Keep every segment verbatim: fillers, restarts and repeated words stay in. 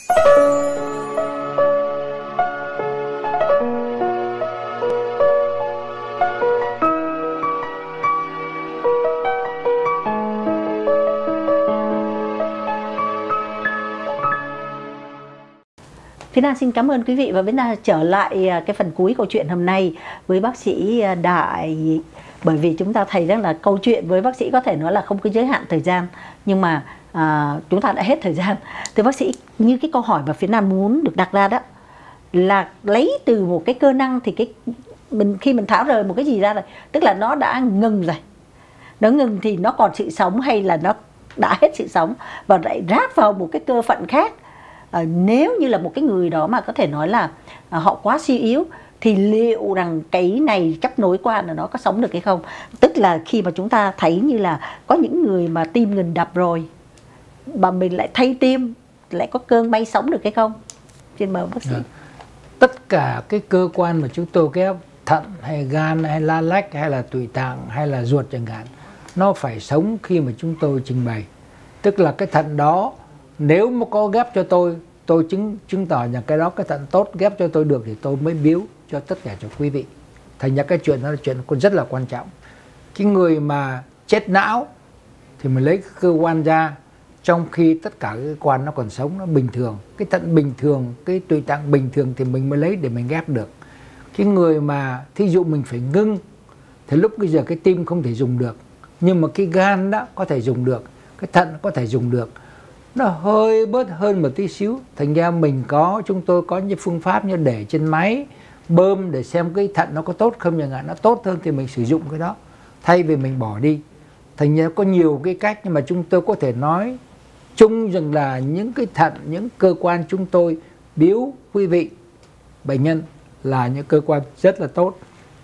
Việt Nam xin cảm ơn quý vị và Việt Nam trở lại cái phần cuối câu chuyện hôm nay với bác sĩ Đại. Bởi vì chúng ta thấy rằng là câu chuyện với bác sĩ có thể nói là không có giới hạn thời gian, nhưng mà à, chúng ta đã hết thời gian. Thưa bác sĩ, như cái câu hỏi mà Việt Nam muốn được đặt ra đó là lấy từ một cái cơ năng thì cái mình khi mình tháo rời một cái gì ra rồi, tức là nó đã ngừng rồi, nó ngừng thì nó còn sự sống hay là nó đã hết sự sống và lại ráp vào một cái cơ phận khác. À, nếu như là một cái người đó mà có thể nói là à, họ quá suy yếu thì liệu rằng cái này chấp nối qua là nó có sống được hay không? Tức là khi mà chúng ta thấy như là có những người mà tim ngừng đập rồi mà mình lại thay tim, lại có cơn may sống được hay không? Xin mời bác sĩ. À, tất cả cái cơ quan mà chúng tôi ghép, thận hay gan hay la lách hay là tụy tạng hay là ruột chẳng hạn, nó phải sống khi mà chúng tôi trình bày. Tức là cái thận đó nếu mà có ghép cho tôi, tôi chứng chứng tỏ rằng cái đó cái thận tốt ghép cho tôi được thì tôi mới biếu cho tất cả cho quý vị. Thành ra cái chuyện đó là chuyện rất là quan trọng. Cái người mà chết não thì mình lấy cái cơ quan ra, trong khi tất cả cái cơ quan nó còn sống, nó bình thường. Cái thận bình thường, cái tụy tạng bình thường thì mình mới lấy để mình ghép được. Cái người mà thí dụ mình phải ngưng thì lúc bây giờ cái tim không thể dùng được, nhưng mà cái gan đó có thể dùng được, cái thận có thể dùng được. Nó hơi bớt hơn một tí xíu. Thành ra mình có, chúng tôi có những phương pháp như để trên máy bơm để xem cái thận nó có tốt không chẳng hạn. Nó tốt hơn thì mình sử dụng cái đó thay vì mình bỏ đi. Thành ra có nhiều cái cách, nhưng mà chúng tôi có thể nói chung rằng là những cái thận, những cơ quan chúng tôi biếu quý vị bệnh nhân là những cơ quan rất là tốt.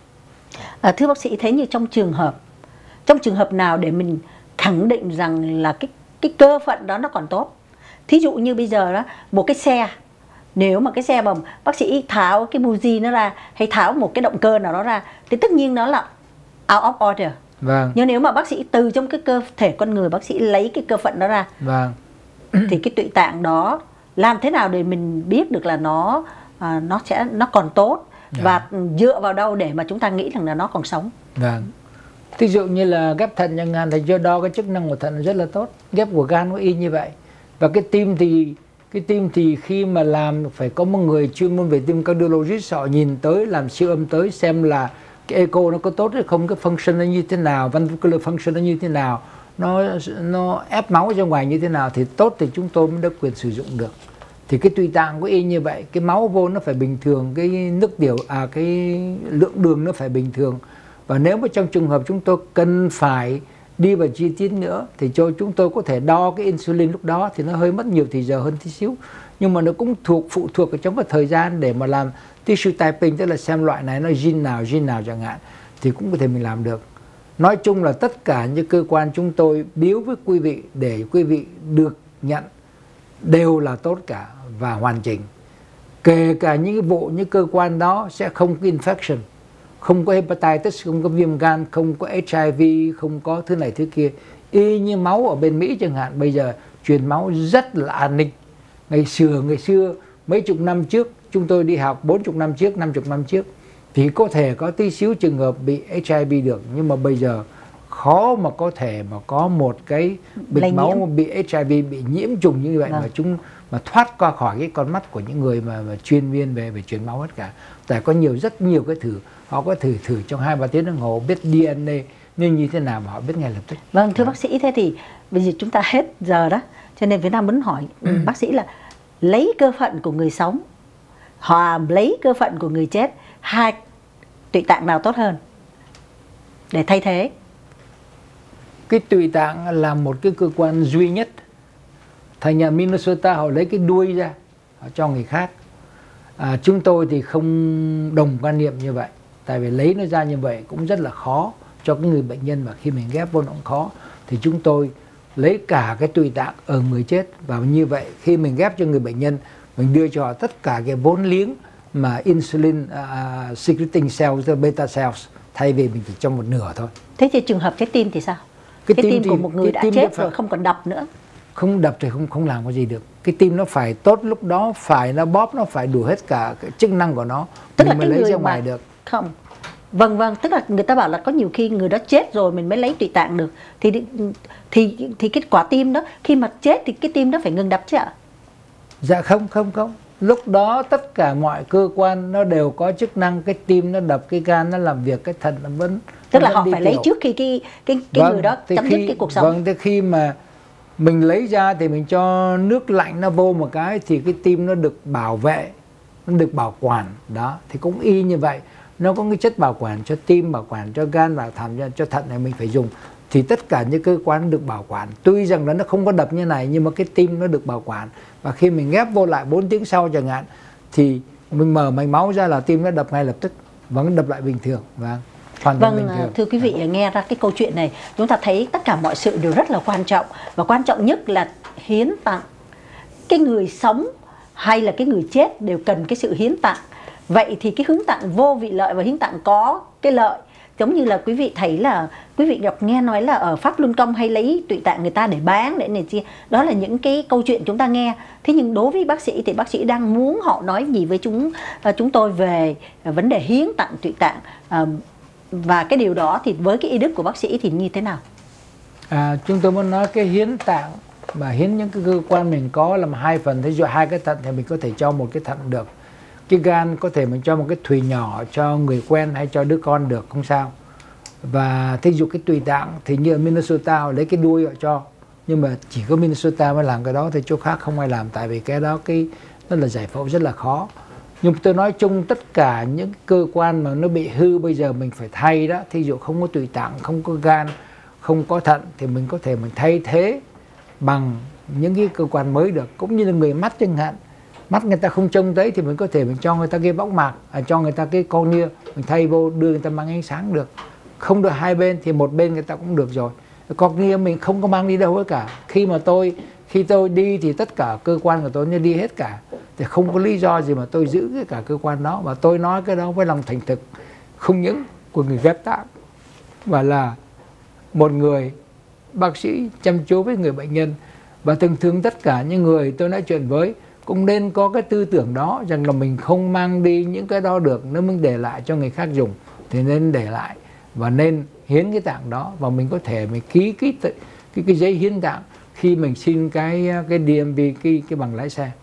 À, thưa bác sĩ, thế như trong trường hợp trong trường hợp nào để mình khẳng định rằng là cái cái cơ phận đó nó còn tốt? Thí dụ như bây giờ đó, một cái xe, nếu mà cái xe mà bác sĩ tháo cái buji nó ra hay tháo một cái động cơ nào đó ra thì tất nhiên nó là out of order. Vâng. Nhưng nếu mà bác sĩ từ trong cái cơ thể con người, bác sĩ lấy cái cơ phận đó ra, vâng, thì cái tụy tạng đó làm thế nào để mình biết được là nó à, nó sẽ nó còn tốt, dạ. Và dựa vào đâu để mà chúng ta nghĩ rằng là nó còn sống? Vâng. Ví dụ như là ghép thận chẳng hạn thì do đo cái chức năng của thận rất là tốt. Ghép của gan cũng y như vậy. Và cái tim thì cái tim thì khi mà làm phải có một người chuyên môn về tim, cardiologist, họ nhìn tới, làm siêu âm tới xem là cái echo nó có tốt hay không, cái function nó như thế nào, ventricular function nó như thế nào, nó nó ép máu ra ngoài như thế nào thì tốt thì chúng tôi mới được quyền sử dụng được. Thì cái tụy tạng cũng y như vậy, cái máu vô nó phải bình thường, cái nước tiểu à cái lượng đường nó phải bình thường. Và nếu mà trong trường hợp chúng tôi cần phải đi vào chi tiết nữa thì cho chúng tôi có thể đo cái insulin lúc đó, thì nó hơi mất nhiều thời giờ hơn tí xíu. Nhưng mà nó cũng thuộc phụ thuộc ở trong cái thời gian để mà làm tissue typing, tức là xem loại này nó gene nào, gene nào chẳng hạn, thì cũng có thể mình làm được. Nói chung là tất cả những cơ quan chúng tôi biếu với quý vị để quý vị được nhận đều là tốt cả và hoàn chỉnh. Kể cả những cái bộ, những cơ quan đó sẽ không có infection, không có hepatitis, không có viêm gan, không có H I V, không có thứ này thứ kia. Y như máu ở bên Mỹ chẳng hạn, bây giờ truyền máu rất là an ninh. Ngày xưa, ngày xưa mấy chục năm trước, chúng tôi đi học bốn mươi năm trước, năm mươi năm trước, thì có thể có tí xíu trường hợp bị H I V được. Nhưng mà bây giờ khó mà có thể mà có một cái bệnh máu bị H I V, bị nhiễm trùng như vậy, à. mà chúng mà thoát qua khỏi cái con mắt của những người mà, mà chuyên viên về về truyền máu hết cả. Tại có nhiều rất nhiều cái thử, họ có thử thử trong hai ba tiếng đồng hồ biết D N A nên như thế nào mà họ biết ngay lập tức. Vâng, thưa à. bác sĩ, thế thì bây giờ chúng ta hết giờ đó, cho nên Việt Nam muốn hỏi ừ. bác sĩ là lấy cơ phận của người sống hoặc lấy cơ phận của người chết, hai tụy tạng nào tốt hơn để thay thế? Cái tụy tạng là một cái cơ quan duy nhất. Thành nhà Minnesota họ lấy cái đuôi ra, họ cho người khác. À, chúng tôi thì không đồng quan niệm như vậy. Tại vì lấy nó ra như vậy cũng rất là khó cho cái người bệnh nhân, mà khi mình ghép vô nó cũng khó. Thì chúng tôi lấy cả cái tụy tạng ở người chết, và như vậy khi mình ghép cho người bệnh nhân, mình đưa cho họ tất cả cái vốn liếng mà insulin uh, secreting cells, beta cells, thay vì mình chỉ trong một nửa thôi. Thế thì trường hợp trái tim thì sao? Cái, cái tim, tim thì, của một người đã chết phải... rồi không còn đập nữa. không đập thì không không làm cái gì được. Cái tim nó phải tốt lúc đó, phải nó bóp, nó phải đủ hết cả cái chức năng của nó, tức mình là mới cái lấy người ra mà ngoài được. Không, vâng vâng, tức là người ta bảo là có nhiều khi người đó chết rồi mình mới lấy tụy tạng được, thì thì thì cái quả tim đó khi mà chết thì cái tim đó phải ngừng đập chứ ạ? Dạ không không không, lúc đó tất cả mọi cơ quan nó đều có chức năng, cái tim nó đập, cái gan nó làm việc, cái thận nó vẫn, tức nó là vẫn họ đi phải tiểu. lấy trước khi cái cái cái Vâng, người đó thì chấm khi, dứt cái cuộc sống. Vâng, thì khi mà mình lấy ra thì mình cho nước lạnh nó vô một cái thì cái tim nó được bảo vệ, nó được bảo quản. Đó, thì cũng y như vậy. Nó có cái chất bảo quản cho tim, bảo quản cho gan, bảo thận, cho, cho thận này mình phải dùng. Thì tất cả những cơ quan được bảo quản. Tuy rằng là nó không có đập như này nhưng mà cái tim nó được bảo quản. Và khi mình ghép vô lại bốn tiếng sau chẳng hạn thì mình mở mạch máu ra là tim nó đập ngay lập tức, vẫn đập lại bình thường. Vâng. Vâng, thưa quý vị, nghe ra cái câu chuyện này chúng ta thấy tất cả mọi sự đều rất là quan trọng, và quan trọng nhất là hiến tặng. Cái người sống hay là cái người chết đều cần cái sự hiến tặng. Vậy thì cái hiến tặng vô vị lợi và hiến tặng có cái lợi, giống như là quý vị thấy là quý vị gặp nghe nói là ở Pháp Luân Công hay lấy tụy tạng người ta để bán để này kia, đó là những cái câu chuyện chúng ta nghe. Thế nhưng đối với bác sĩ thì bác sĩ đang muốn họ nói gì với chúng chúng tôi về vấn đề hiến tặng tụy tạng, và cái điều đó thì với cái y đức của bác sĩ thì như thế nào? À, chúng tôi muốn nói cái hiến tạng mà hiến những cái cơ quan mình có làm hai phần, thí dụ hai cái thận thì mình có thể cho một cái thận được, cái gan có thể mình cho một cái thùy nhỏ cho người quen hay cho đứa con được, không sao. Và thí dụ cái tụy tạng thì như ở Minnesota lấy cái đuôi họ cho, nhưng mà chỉ có Minnesota mới làm cái đó, thì chỗ khác không ai làm, tại vì cái đó cái nó là giải phẫu rất là khó. Nhưng tôi nói chung tất cả những cơ quan mà nó bị hư bây giờ mình phải thay đó, thí dụ không có tụy tạng, không có gan, không có thận thì mình có thể mình thay thế bằng những cái cơ quan mới được. Cũng như là người mắt chẳng hạn, mắt người ta không trông thấy thì mình có thể mình cho người ta cái võng mạc, à, cho người ta cái cornea, mình thay vô đưa người ta mang ánh sáng được. Không được hai bên thì một bên người ta cũng được rồi. Cornea mình không có mang đi đâu hết cả. Khi mà tôi khi tôi đi thì tất cả cơ quan của tôi nó đi hết cả, thì không có lý do gì mà tôi giữ cái cả cơ quan đó. Và tôi nói cái đó với lòng thành thực, không những của người ghép tạng mà là một người bác sĩ chăm chú với người bệnh nhân. Và thường thường tất cả những người tôi nói chuyện với cũng nên có cái tư tưởng đó, rằng là mình không mang đi những cái đó được, nếu mình để lại cho người khác dùng thì nên để lại và nên hiến cái tạng đó. Và mình có thể mình ký cái cái, cái giấy hiến tạng khi mình xin cái cái đê em vê, cái cái bằng lái xe.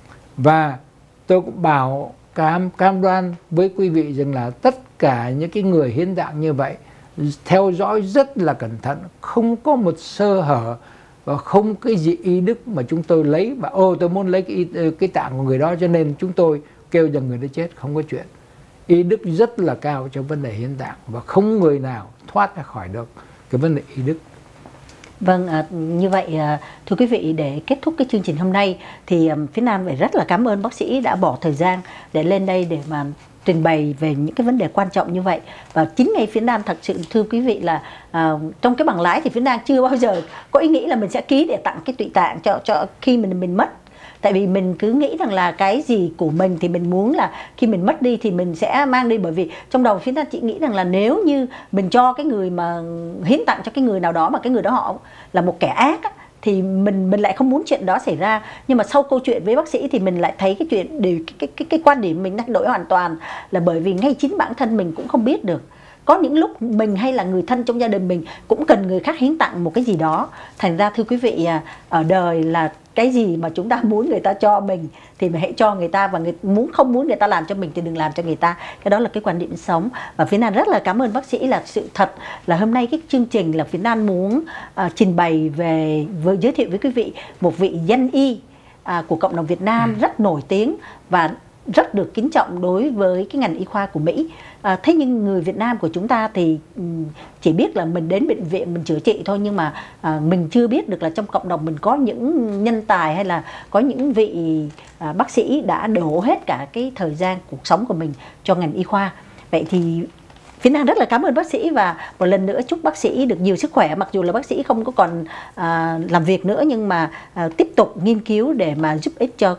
Và tôi cũng bảo cam cam đoan với quý vị rằng là tất cả những cái người hiến tạng như vậy theo dõi rất là cẩn thận, không có một sơ hở và không cái gì y đức mà chúng tôi lấy và ô tôi muốn lấy cái, cái tạng của người đó cho nên chúng tôi kêu rằng người đó chết. Không có chuyện. Y đức rất là cao trong vấn đề hiến tạng và không người nào thoát ra khỏi được cái vấn đề y đức. Vâng, à, như vậy à, thưa quý vị, để kết thúc cái chương trình hôm nay thì um, phía Nam phải rất là cảm ơn bác sĩ đã bỏ thời gian để lên đây để mà trình bày về những cái vấn đề quan trọng như vậy. Và chính ngay phía Nam thật sự thưa quý vị là à, trong cái bằng lái thì phía Nam chưa bao giờ có ý nghĩ là mình sẽ ký để tặng cái tụy tạng cho cho khi mình mình mất. Tại vì mình cứ nghĩ rằng là cái gì của mình thì mình muốn là khi mình mất đi thì mình sẽ mang đi. Bởi vì trong đầu phía ta chị nghĩ rằng là nếu như mình cho cái người mà hiến tặng cho cái người nào đó mà cái người đó họ là một kẻ ác á, thì mình mình lại không muốn chuyện đó xảy ra. Nhưng mà sau câu chuyện với bác sĩ thì mình lại thấy cái chuyện điều cái cái cái, cái quan điểm mình thay đổi hoàn toàn, là bởi vì ngay chính bản thân mình cũng không biết được. Có những lúc mình hay là người thân trong gia đình mình cũng cần người khác hiến tặng một cái gì đó. Thành ra thưa quý vị, ở đời là cái gì mà chúng ta muốn người ta cho mình thì mình hãy cho người ta, và người muốn không muốn người ta làm cho mình thì đừng làm cho người ta. Cái đó là cái quan điểm sống. Và phía Nam rất là cảm ơn bác sĩ, là sự thật là hôm nay cái chương trình là phía Nam muốn uh, trình bày về với giới thiệu với quý vị một vị danh y uh, của cộng đồng Việt Nam ừ. rất nổi tiếng và rất được kính trọng đối với cái ngành y khoa của Mỹ. À, thế nhưng người Việt Nam của chúng ta thì um, chỉ biết là mình đến bệnh viện mình chữa trị thôi, nhưng mà à, mình chưa biết được là trong cộng đồng mình có những nhân tài hay là có những vị à, bác sĩ đã đổ hết cả cái thời gian cuộc sống của mình cho ngành y khoa. Vậy thì phía Nam rất là cảm ơn bác sĩ, và một lần nữa chúc bác sĩ được nhiều sức khỏe, mặc dù là bác sĩ không có còn à, làm việc nữa, nhưng mà à, tiếp tục nghiên cứu để mà giúp ích cho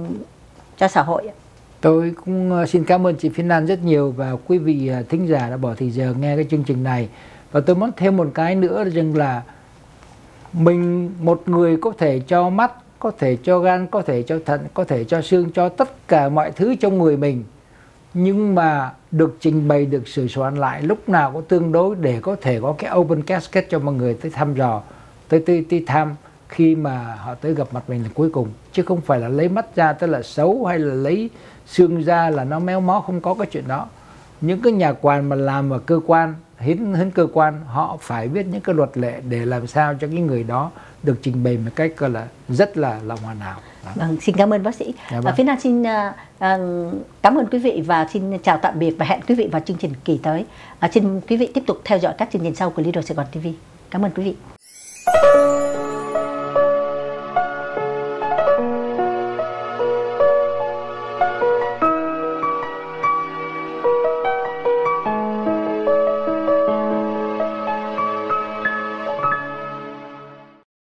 cho xã hội. Tôi cũng xin cảm ơn chị Phiên Lan rất nhiều và quý vị thính giả đã bỏ thời giờ nghe cái chương trình này. Và tôi muốn thêm một cái nữa rằng là mình một người có thể cho mắt, có thể cho gan, có thể cho thận, có thể cho xương, cho tất cả mọi thứ trong người mình, nhưng mà được trình bày, được sửa soạn lại lúc nào cũng tương đối để có thể có cái open casket cho mọi người tới thăm dò, tới tới, tới thăm khi mà họ tới gặp mặt mình là cuối cùng, chứ không phải là lấy mắt ra tức là xấu, hay là lấy xương ra là nó méo mó, không có cái chuyện đó. Những cái nhà quản mà làm ở cơ quan, hiến hiến cơ quan, họ phải biết những cái luật lệ để làm sao cho cái người đó được trình bày một cách gọi là rất là lòng hoàn hảo. Vâng, xin cảm ơn bác sĩ. Dạ vâng. Và phía Nam xin uh, uh, cảm ơn quý vị và xin chào tạm biệt và hẹn quý vị vào chương trình kỳ tới. Uh, xin quý vị tiếp tục theo dõi các chương trình sau của Lido Sài Gòn ti vi. Cảm ơn quý vị.